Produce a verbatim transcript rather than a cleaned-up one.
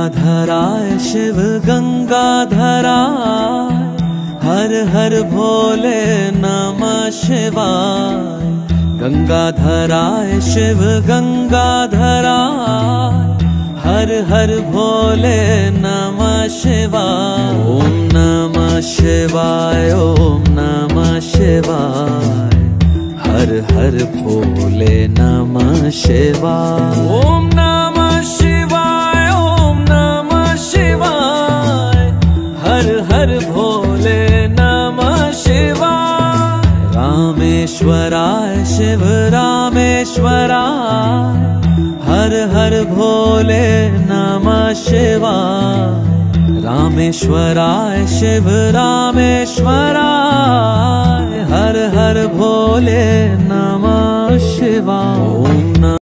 गंगाधराय शिव गंगाधराय, हर हर भोले नमः शिवाय। गंगाधराय शिव गंगाधराय, हर हर भोले नमः शिवाय। ओम नमः शिवाय, ओम नमः शिवाय, हर हर भोले नमः शिवाय। ओम नमः शिवाय, ओम नमः शिवाय, हर हर भोले नमः शिवाय। रामेश्वराय शिव रामेश्वराय, हर हर भोले नमः शिवाय। रामेश्वराय शिव रामेश्वराय, हर हर भोले नमः शिवाय। ओम